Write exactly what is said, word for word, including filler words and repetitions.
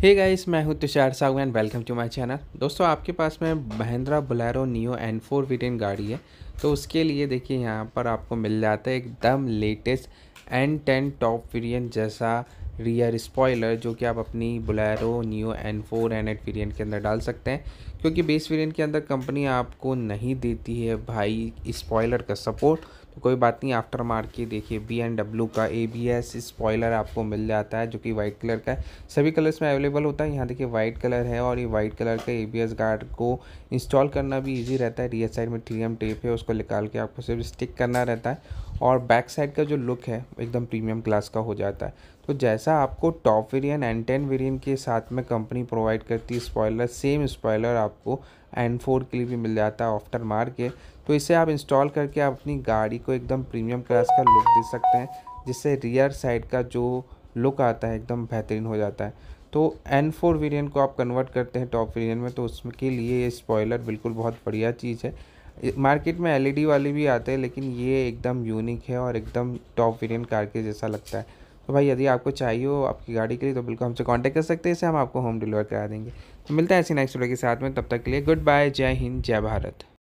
हे guys, मैं हूं Tushar Sahu and welcome to my channel. दोस्तों, आपके पास में Mahindra Bolero Neo N four variant गाड़ी है, तो उसके लिए देखिए यहाँ पर आपको मिल जाता है एकदम latest N ten top variant जैसा रियर स्पॉइलर, जो कि आप अपनी Bolero Neo N four N eight variant के अंदर डाल सकते हैं। क्योंकि बेस वेरिएंट के अंदर कंपनी आपको नहीं देती है भाई स्पॉइलर का सपोर्ट, तो कोई बात नहीं। आफ्टर मार्केट देखिए बी एम डब्ल्यू का ए बी एस स्पॉइलर आपको मिल जाता है, जो कि वाइट कलर का है। सभी कलर्स में अवेलेबल होता है। यहाँ देखिए वाइट कलर है और ये वाइट कलर का ए बी एस गार्ड को इंस्टॉल करना भी इजी रहता है। रियर साइड में थ्री एम टेप है, उसको निकाल के आपको सिर्फ स्टिक करना रहता है और बैक साइड का जो लुक है एकदम प्रीमियम क्लास का हो जाता है। तो जैसा आपको top variant N ten variant के साथ में कंपनी प्रोवाइड करती है स्पॉइलर, सेम स्पॉइलर आपको एन फोर के लिए भी मिल जाता है आफ्टर मार्केट। तो इसे आप इंस्टॉल करके आप अपनी गाड़ी को एकदम प्रीमियम क्लास का लुक दे सकते हैं, जिससे रियर साइड का जो लुक आता है एकदम बेहतरीन हो जाता है। तो एन फोर वेरिएंट को आप कन्वर्ट करते हैं टॉप वेरिएंट में, तो उसके लिए ये स्पॉइलर बिल्कुल बहुत बढ़िया चीज़ है। मार्केट में एल ई डी वाले भी आते हैं, लेकिन ये एकदम यूनिक है और एकदम टॉप वेरिएंट कार के जैसा लगता है। तो भाई यदि आपको चाहिए हो आपकी गाड़ी के लिए, तो बिल्कुल हमसे कांटेक्ट कर सकते हैं, इसे हम आपको होम डिलीवर करा देंगे। तो मिलते हैं ऐसी नेक्स्ट वीडियो के साथ में, तब तक के लिए गुड बाय, जय हिंद, जय भारत।